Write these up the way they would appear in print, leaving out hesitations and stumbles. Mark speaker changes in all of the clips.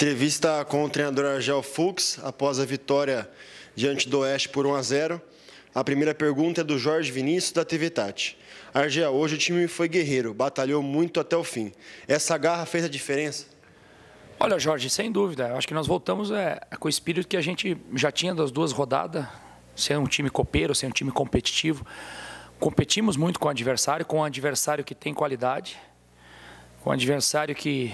Speaker 1: Entrevista com o treinador Argel Fuchs após a vitória diante do Oeste por 1-0. A primeira pergunta é do Jorge Vinícius, da TV Tati. Argel, hoje o time foi guerreiro, batalhou muito até o fim. Essa garra fez a diferença?
Speaker 2: Olha, Jorge, sem dúvida. Acho que nós voltamos com o espírito que a gente já tinha das duas rodadas, ser um time copeiro, ser um time competitivo. Competimos muito com o adversário que tem qualidade, com um adversário que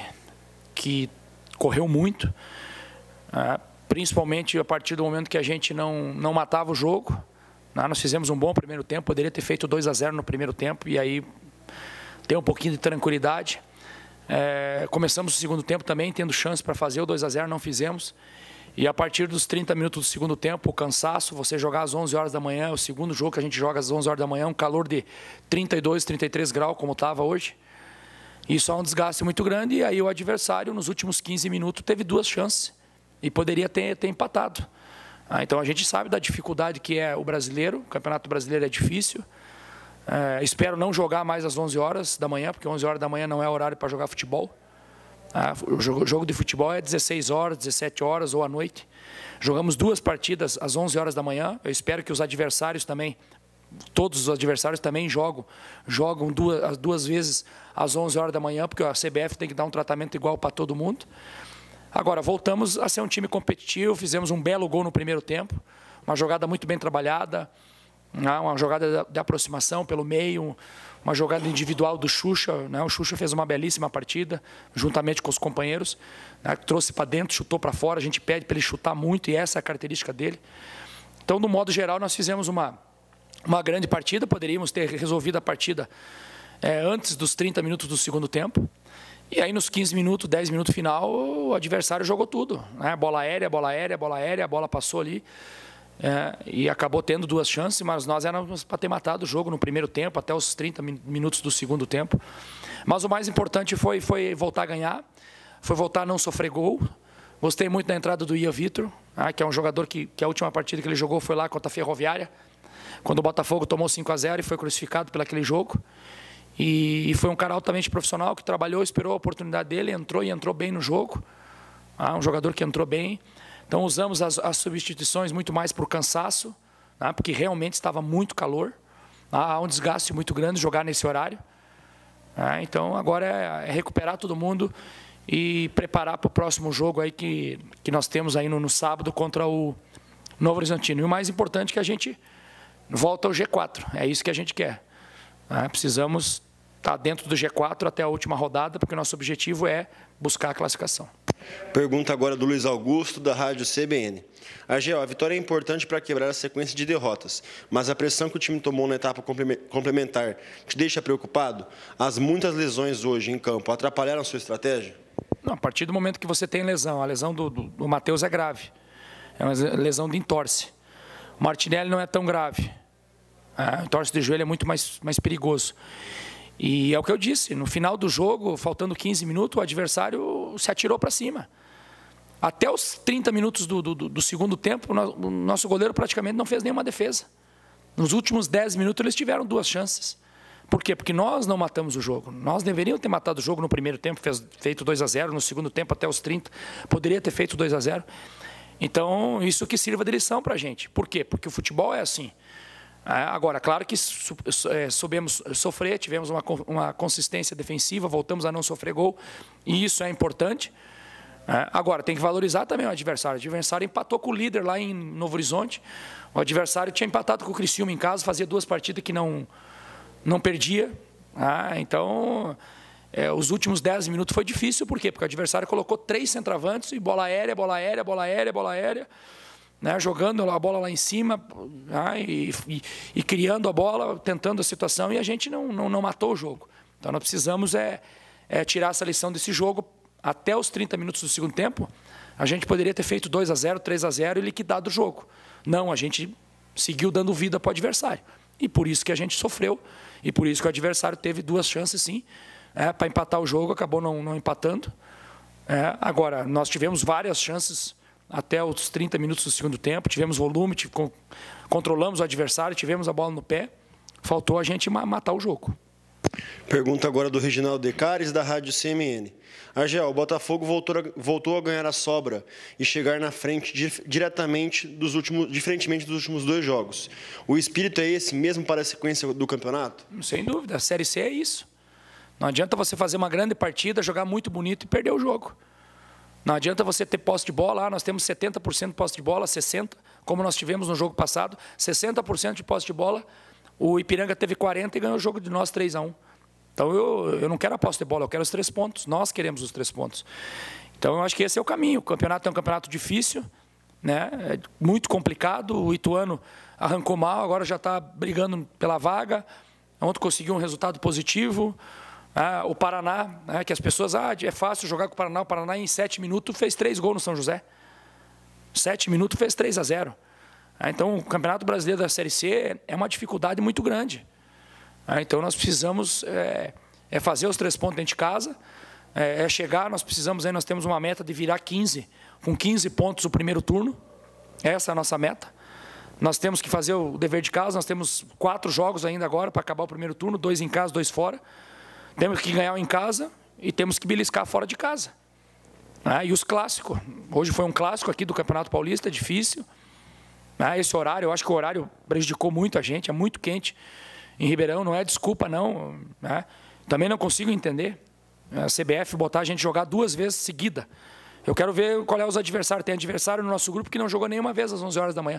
Speaker 2: correu muito, principalmente a partir do momento que a gente não matava o jogo. Nós fizemos um bom primeiro tempo, poderia ter feito 2-0 no primeiro tempo e aí ter um pouquinho de tranquilidade. Começamos o segundo tempo também tendo chance para fazer o 2-0, não fizemos. E a partir dos 30 minutos do segundo tempo, o cansaço, você jogar às 11 horas da manhã, o segundo jogo que a gente joga às 11 horas da manhã, um calor de 32, 33 graus, como estava hoje. Isso é um desgaste muito grande e aí o adversário, nos últimos 15 minutos, teve duas chances e poderia ter empatado. Então a gente sabe da dificuldade que é o brasileiro, o Campeonato Brasileiro é difícil. Espero não jogar mais às 11 horas da manhã, porque 11 horas da manhã não é horário para jogar futebol. O jogo de futebol é 16 horas, 17 horas ou à noite. Jogamos duas partidas às 11 horas da manhã. Eu espero que os adversários também, todos os adversários também jogam duas vezes às 11 horas da manhã, porque a CBF tem que dar um tratamento igual para todo mundo. Agora, voltamos a ser um time competitivo, fizemos um belo gol no primeiro tempo, uma jogada muito bem trabalhada, uma jogada de aproximação pelo meio, uma jogada individual do Xuxa. O Xuxa fez uma belíssima partida, juntamente com os companheiros, trouxe para dentro, chutou para fora, a gente pede para ele chutar muito e essa é a característica dele. Então, no modo geral, nós fizemos uma grande partida, poderíamos ter resolvido a partida antes dos 30 minutos do segundo tempo. E aí, nos 15 minutos, 10 minutos final, o adversário jogou tudo. Bola aérea, bola aérea, bola aérea, a bola passou ali. E acabou tendo duas chances, mas nós éramos para ter matado o jogo no primeiro tempo, até os 30 minutos do segundo tempo. Mas o mais importante foi voltar a ganhar, foi voltar a não sofrer gol. Gostei muito da entrada do Ian Vitor, que é um jogador que a última partida que ele jogou foi lá contra a Ferroviária, quando o Botafogo tomou 5-0 e foi crucificado por aquele jogo. E foi um cara altamente profissional que trabalhou, esperou a oportunidade dele, entrou bem no jogo. Um jogador que entrou bem. Então usamos as substituições muito mais por cansaço, porque realmente estava muito calor. Há um desgaste muito grande jogar nesse horário. Então agora é recuperar todo mundo e preparar para o próximo jogo aí que nós temos aí no sábado contra o Novo Horizontino. E o mais importante é que a gente volta ao G4, é isso que a gente quer. Precisamos estar dentro do G4 até a última rodada, porque o nosso objetivo é buscar a classificação.
Speaker 1: Pergunta agora do Luiz Augusto, da Rádio CBN. Argel, a vitória é importante para quebrar a sequência de derrotas, mas a pressão que o time tomou na etapa complementar te deixa preocupado? As muitas lesões hoje em campo atrapalharam a sua estratégia?
Speaker 2: Não, a partir do momento que você tem lesão, a lesão do Matheus é grave. É uma lesão de entorse. O Martinelli não é tão grave. O entorse de joelho é muito mais perigoso. E é o que eu disse, no final do jogo, faltando 15 minutos, o adversário se atirou para cima. Até os 30 minutos do segundo tempo, o nosso goleiro praticamente não fez nenhuma defesa. Nos últimos 10 minutos, eles tiveram duas chances. Por quê? Porque nós não matamos o jogo. Nós deveríamos ter matado o jogo no primeiro tempo, feito 2-0, no segundo tempo, até os 30, poderia ter feito 2-0. Então, isso que sirva de lição para a gente. Por quê? Porque o futebol é assim. Agora, claro que soubemos sofrer, tivemos uma consistência defensiva, voltamos a não sofrer gol, e isso é importante. Agora, tem que valorizar também o adversário. O adversário empatou com o líder lá em Novo Horizonte. O adversário tinha empatado com o Criciúma em casa, fazia duas partidas que não perdia. Então, os últimos 10 minutos foi difícil, por quê? Porque o adversário colocou 3 centroavantes e bola aérea, bola aérea, bola aérea, bola aérea. Jogando a bola lá em cima e criando a bola, tentando a situação, e a gente não matou o jogo. Então, nós precisamos tirar essa lição desse jogo. Até os 30 minutos do segundo tempo, a gente poderia ter feito 2-0, 3-0 e liquidado o jogo. Não, a gente seguiu dando vida para o adversário. E por isso que a gente sofreu, e por isso que o adversário teve duas chances, sim, para empatar o jogo, acabou não empatando. Agora, nós tivemos várias chances até os 30 minutos do segundo tempo, tivemos volume, controlamos o adversário, tivemos a bola no pé, faltou a gente matar o jogo.
Speaker 1: Pergunta agora do Reginaldo Decares, da Rádio CMN. Argel, o Botafogo voltou a ganhar a sobra e chegar na frente diferentemente dos últimos 2 jogos. O espírito é esse mesmo para a sequência do campeonato?
Speaker 2: Sem dúvida, a Série C é isso. Não adianta você fazer uma grande partida, jogar muito bonito e perder o jogo. Não adianta você ter posse de bola, nós temos 70% de posse de bola, 60%, como nós tivemos no jogo passado, 60% de posse de bola, o Ipiranga teve 40% e ganhou o jogo de nós 3-1. Então eu não quero a posse de bola, eu quero os 3 pontos, nós queremos os 3 pontos. Então eu acho que esse é o caminho. O campeonato é um campeonato difícil, né? É muito complicado, o Ituano arrancou mal, agora já está brigando pela vaga, ontem conseguiu um resultado positivo. O Paraná, que as pessoas, é fácil jogar com o Paraná em 7 minutos fez 3 gols no São José. 7 minutos fez 3-0. Então o Campeonato Brasileiro da Série C é uma dificuldade muito grande. Então nós precisamos fazer os 3 pontos dentro de casa, chegar, nós temos uma meta de virar 15, com 15 pontos o primeiro turno, essa é a nossa meta. Nós temos que fazer o dever de casa, nós temos 4 jogos ainda agora para acabar o primeiro turno, 2 em casa, 2 fora. Temos que ganhar em casa e temos que beliscar fora de casa. E os clássicos, hoje foi um clássico aqui do Campeonato Paulista, difícil. Esse horário, eu acho que o horário prejudicou muito a gente, é muito quente em Ribeirão, não é desculpa não, Também não consigo entender a CBF botar a gente jogar 2 vezes seguida. Eu quero ver qual é os adversários. Tem adversário no nosso grupo que não jogou nenhuma vez às 11 horas da manhã.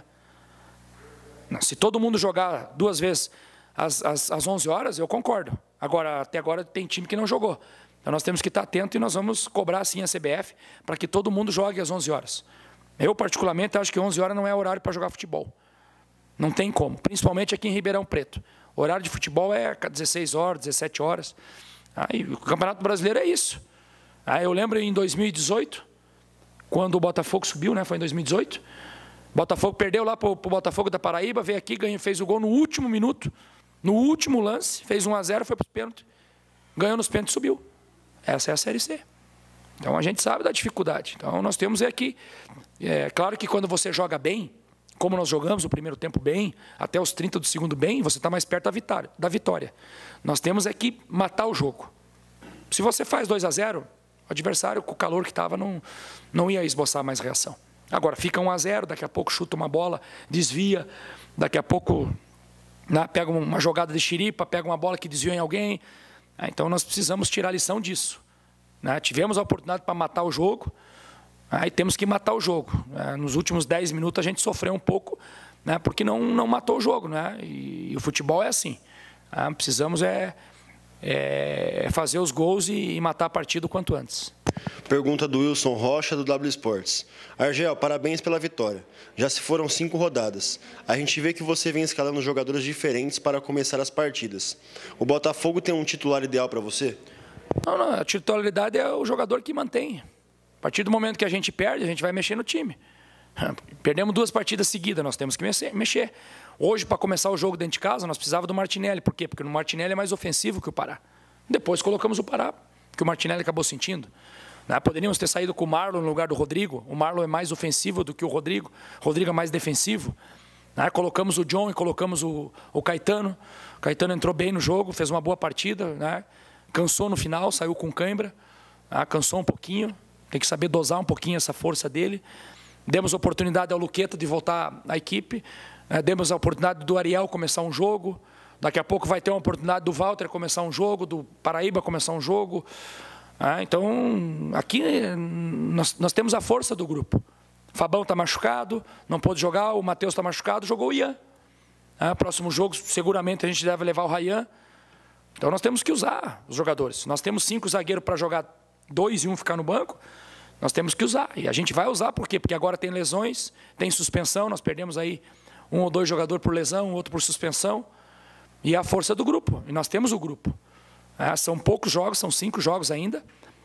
Speaker 2: Se todo mundo jogar 2 vezes às 11 horas, eu concordo. Agora, até agora tem time que não jogou. Então nós temos que estar atento e nós vamos cobrar sim a CBF para que todo mundo jogue às 11 horas. Eu particularmente acho que 11 horas não é horário para jogar futebol. Não tem como, principalmente aqui em Ribeirão Preto. O horário de futebol é 16 horas, 17 horas. E o Campeonato Brasileiro é isso. Eu lembro em 2018, quando o Botafogo subiu, foi em 2018. Botafogo perdeu lá para o Botafogo da Paraíba, veio aqui, fez o gol no último minuto, no último lance, fez 1-0, foi para os pênaltis. Ganhou nos pênaltis e subiu. Essa é a Série C. Então a gente sabe da dificuldade. Então nós temos aqui. Claro que quando você joga bem, como nós jogamos o primeiro tempo bem, até os 30 do segundo bem, você está mais perto da vitória. Nós temos que matar o jogo. Se você faz 2-0, o adversário, com o calor que estava, não ia esboçar mais reação. Agora, fica 1-0, daqui a pouco chuta uma bola, desvia, daqui a pouco pega uma jogada de xiripa, pega uma bola que desviou em alguém. Então nós precisamos tirar a lição disso. Tivemos a oportunidade para matar o jogo, e temos que matar o jogo. Nos últimos 10 minutos a gente sofreu um pouco, porque não matou o jogo. E o futebol é assim. Precisamos fazer os gols e matar a partida o quanto antes.
Speaker 1: Pergunta do Wilson Rocha, do W Sports. Argel, parabéns pela vitória. Já se foram 5 rodadas. A gente vê que você vem escalando jogadores diferentes para começar as partidas. O Botafogo tem um titular ideal para você?
Speaker 2: Não, a titularidade é o jogador que mantém. A partir do momento que a gente perde, a gente vai mexer no time. Perdemos 2 partidas seguidas, nós temos que mexer. Hoje, para começar o jogo dentro de casa, nós precisávamos do Martinelli. Por quê? Porque o Martinelli é mais ofensivo que o Pará. Depois colocamos o Pará, que o Martinelli acabou sentindo. Poderíamos ter saído com o Marlon no lugar do Rodrigo. O Marlon é mais ofensivo do que o Rodrigo. O Rodrigo é mais defensivo. Colocamos o John e colocamos o Caetano. O Caetano entrou bem no jogo, fez uma boa partida. Cansou no final, saiu com cãibra. Cansou um pouquinho. Tem que saber dosar um pouquinho essa força dele. Demos a oportunidade ao Luqueta de voltar à equipe. Demos a oportunidade do Ariel começar um jogo. Daqui a pouco vai ter uma oportunidade do Walter começar um jogo, do Paraíba começar um jogo. Então, aqui nós temos a força do grupo. Fabão está machucado, não pôde jogar, o Matheus está machucado, jogou o Ian. Próximo jogo, seguramente, a gente deve levar o Rayan. Então, nós temos que usar os jogadores. Nós temos 5 zagueiros para jogar 2 e 1 ficar no banco. Nós temos que usar. E a gente vai usar, por quê? Porque agora tem lesões, tem suspensão, nós perdemos aí 1 ou 2 jogadores por lesão, outro por suspensão. E a força do grupo, e nós temos o grupo. São poucos jogos, são 5 jogos ainda.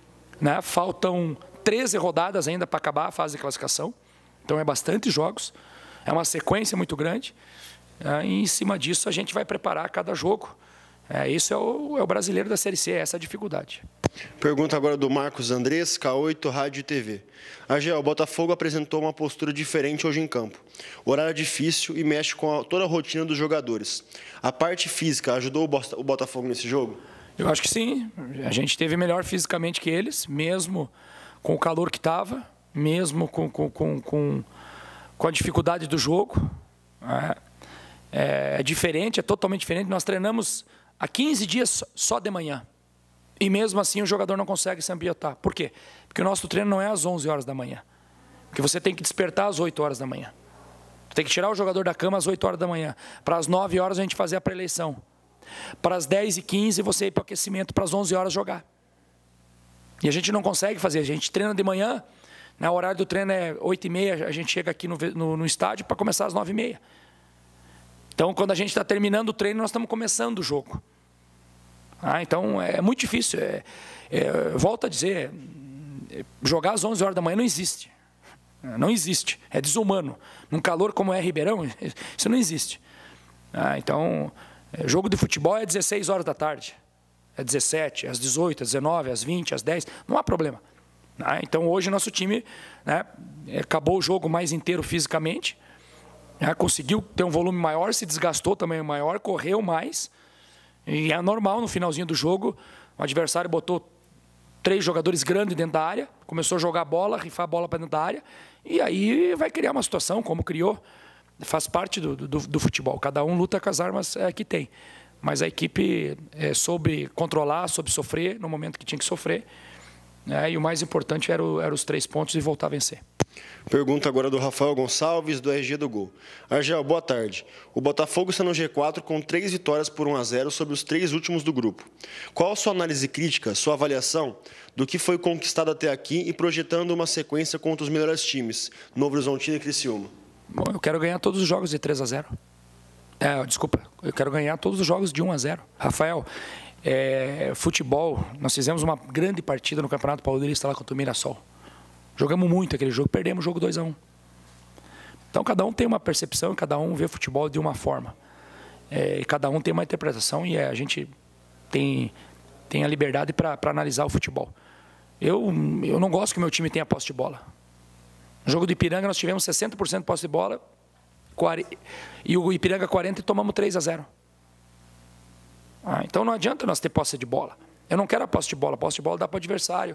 Speaker 2: Faltam 13 rodadas ainda para acabar a fase de classificação. Então é bastante jogos, é uma sequência muito grande. E em cima disso a gente vai preparar cada jogo. Isso é o brasileiro da Série C, essa é a dificuldade.
Speaker 1: Pergunta agora do Marcos Andrés, K8, Rádio e TV. Argel, o Botafogo apresentou uma postura diferente hoje em campo. O horário é difícil e mexe com toda a rotina dos jogadores. A parte física ajudou o Botafogo nesse jogo?
Speaker 2: Eu acho que sim. A gente esteve melhor fisicamente que eles, mesmo com o calor que estava, mesmo com a dificuldade do jogo. É diferente, é totalmente diferente. Nós treinamos há 15 dias só de manhã. E mesmo assim o jogador não consegue se ambientar. Por quê? Porque o nosso treino não é às 11 horas da manhã. Porque você tem que despertar às 8 horas da manhã. Tem que tirar o jogador da cama às 8 horas da manhã. Para as 9 horas a gente fazer a pré-eleição. Para as 10h15 você ir para o aquecimento, para as 11 horas jogar. E a gente não consegue fazer. A gente treina de manhã, o horário do treino é 8h30, a gente chega aqui no estádio para começar às 9h30. Então, quando a gente está terminando o treino, nós estamos começando o jogo. Então, é muito difícil. Volto a dizer, jogar às 11 horas da manhã não existe. Não existe. É desumano. Num calor como é Ribeirão, isso não existe. Então, jogo de futebol é 16 horas da tarde. É 17, às 18, às 19, às 20, às 10. Não há problema. Então, hoje, nosso time acabou o jogo mais inteiro fisicamente. Conseguiu ter um volume maior, se desgastou também maior, correu mais. E é normal, no finalzinho do jogo, o adversário botou 3 jogadores grandes dentro da área, começou a jogar bola, rifar a bola para dentro da área, e aí vai criar uma situação, como criou, faz parte do futebol. Cada um luta com as armas que tem. Mas a equipe soube controlar, soube sofrer no momento que tinha que sofrer. E o mais importante era os 3 pontos e voltar a vencer.
Speaker 1: Pergunta agora do Rafael Gonçalves, do RG do Gol. Argel, boa tarde. O Botafogo está no G4 com 3 vitórias por 1-0 sobre os 3 últimos do grupo. Qual a sua análise crítica, sua avaliação do que foi conquistado até aqui e projetando uma sequência contra os melhores times, Novo Horizontino e Criciúma?
Speaker 2: Bom, eu quero ganhar todos os jogos de 3-0. Desculpa, eu quero ganhar todos os jogos de 1-0. Rafael, futebol, nós fizemos uma grande partida no Campeonato Paulista lá contra o Mirassol. Jogamos muito aquele jogo, perdemos o jogo 2-1. Então, cada um tem uma percepção, cada um vê futebol de uma forma. E cada um tem uma interpretação e a gente tem a liberdade para analisar o futebol. Eu não gosto que o meu time tenha posse de bola. No jogo do Ipiranga, nós tivemos 60% de posse de bola e o Ipiranga 40% e tomamos 3-0. Então, não adianta nós ter posse de bola. Eu não quero a posse de bola dá para o adversário.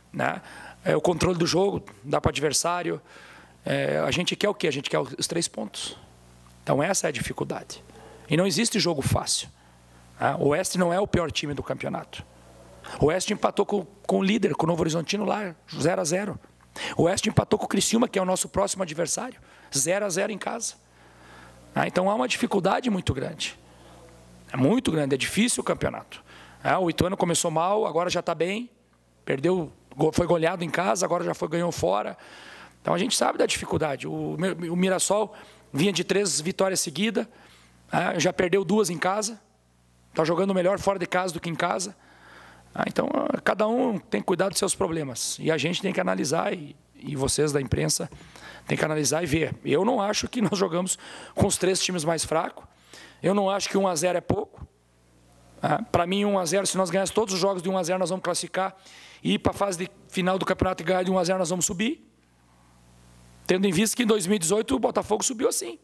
Speaker 2: O controle do jogo dá para o adversário. A gente quer o quê? A gente quer os 3 pontos. Então, essa é a dificuldade. E não existe jogo fácil. O Oeste não é o pior time do campeonato. O Oeste empatou com o líder, com o Novo Horizontino lá, 0-0. O Oeste empatou com o Criciúma, que é o nosso próximo adversário, 0-0 em casa. Então, há uma dificuldade muito grande. É muito grande, é difícil o campeonato. O Ituano começou mal, agora já está bem. Perdeu, foi goleado em casa, agora já ganhou fora. Então a gente sabe da dificuldade. O Mirassol vinha de 3 vitórias seguidas, já perdeu 2 em casa. Está jogando melhor fora de casa do que em casa. Então cada um tem que cuidar dos seus problemas. E a gente tem que analisar, e vocês da imprensa tem que analisar e ver. Eu não acho que nós jogamos com os 3 times mais fracos. Eu não acho que 1-0 é pouco. Para mim, 1-0, se nós ganharmos todos os jogos de 1-0, nós vamos classificar e ir para a fase final do campeonato e ganhar de 1-0, nós vamos subir. Tendo em vista que em 2018 o Botafogo subiu assim.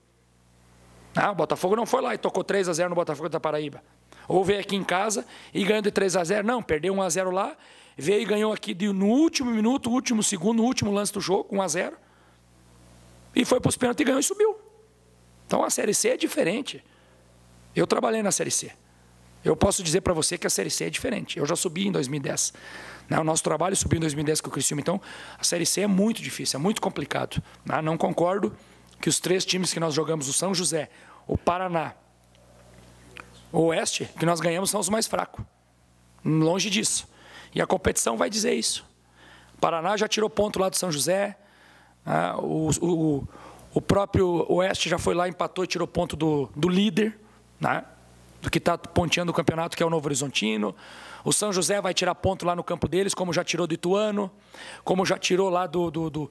Speaker 2: O Botafogo não foi lá e tocou 3-0 no Botafogo da Paraíba. Ou veio aqui em casa e ganhou de 3-0. Não, perdeu 1-0 lá, veio e ganhou aqui no último minuto, último segundo, no último lance do jogo, 1-0. E foi para os pênaltis e ganhou e subiu. Então a Série C é diferente. Eu trabalhei na Série C. Eu posso dizer para você que a Série C é diferente. Eu já subi em 2010. O nosso trabalho subiu em 2010 com o Criciúma. Então, a Série C é muito difícil, é muito complicado. Não concordo que os 3 times que nós jogamos, o São José, o Paraná, o Oeste, que nós ganhamos, são os mais fracos. Longe disso. E a competição vai dizer isso. O Paraná já tirou ponto lá do São José. O próprio Oeste já foi lá, empatou e tirou ponto do líder, do que está ponteando o campeonato, que é o Novo Horizontino. O São José vai tirar ponto lá no campo deles, como já tirou do Ituano, como já tirou lá do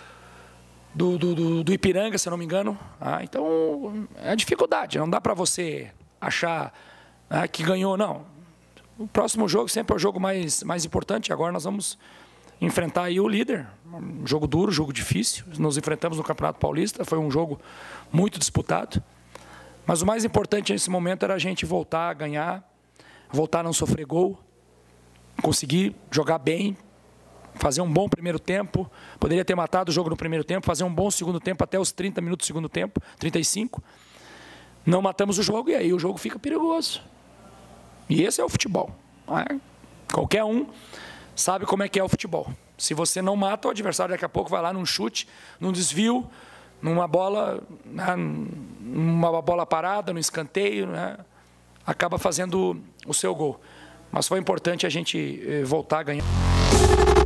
Speaker 2: Ipiranga, se eu não me engano. Então, é dificuldade. Não dá para você achar que ganhou, não. O próximo jogo sempre é o jogo mais importante. Agora nós vamos enfrentar aí o líder. Um jogo duro, jogo difícil. Nos enfrentamos no Campeonato Paulista. Foi um jogo muito disputado. Mas o mais importante nesse momento era a gente voltar a ganhar, voltar a não sofrer gol, conseguir jogar bem, fazer um bom primeiro tempo. Poderia ter matado o jogo no primeiro tempo, fazer um bom segundo tempo até os 30 minutos do segundo tempo, 35. Não matamos o jogo e aí o jogo fica perigoso. E esse é o futebol. Qualquer um sabe como é que é o futebol. Se você não mata, o adversário daqui a pouco vai lá num chute, num desvio, numa bola parada, num escanteio, né? Acaba fazendo o seu gol. Mas foi importante a gente voltar a ganhar.